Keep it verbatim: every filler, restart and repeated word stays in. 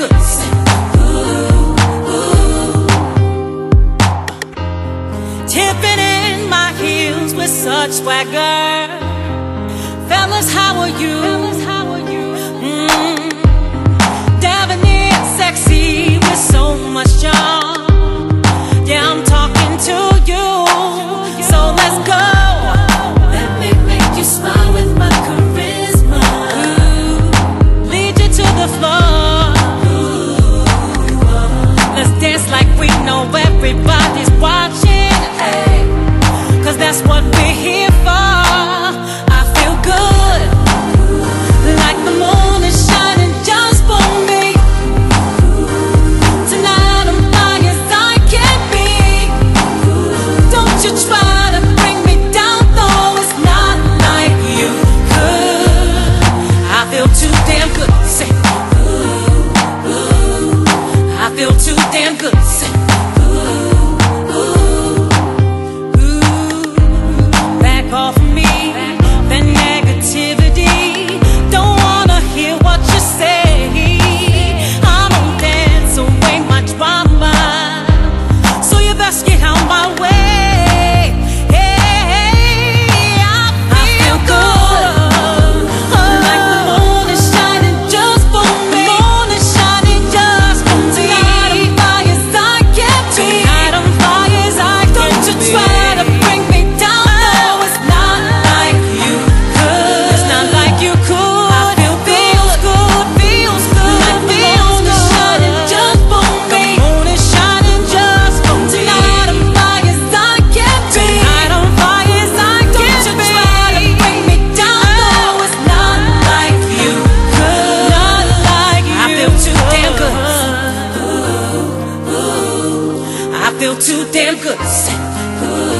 good. Tipping in my heels with such swagger. Fellas, how are you? Mm. Debonair, sexy with so much charm. Yeah, I'm talking to you, so let's go. Let me make you smile with my charisma. Ooh, lead you to the floor. Ooh, let's dance like we know everybody's watching. Hey, 'cause that's what we're here for. I feel good, like the moon is shining just for me. Tonight I'm fly as I can be. Don't you try to bring me down, though it's not like you could. I feel too damn good. Say, ooh, ooh. I feel too damn good. Say, ooh, ooh, ooh. Back off of me, the negativity. Don't wanna hear what you say. I don't dance away my drama, so you best get out my way. Hey, I feel good, like the moon is shining just for me. Moon is shining just for me. Tonight I'm fly as I can be. Tonight I'm fly as I can be. Don't you try to bring me down, though it's not like you could. It's not like you could. I feel feels good, feels good, like the moon is shining just for me. The moon is shining just for me. Tonight I'm fly as I can be. Tonight I'm fly as I can be. Don't you try to bring me down, though it's not like you could. Not like you. I feel too damn good. Ooh, ooh. I feel too damn good. Say, ooh.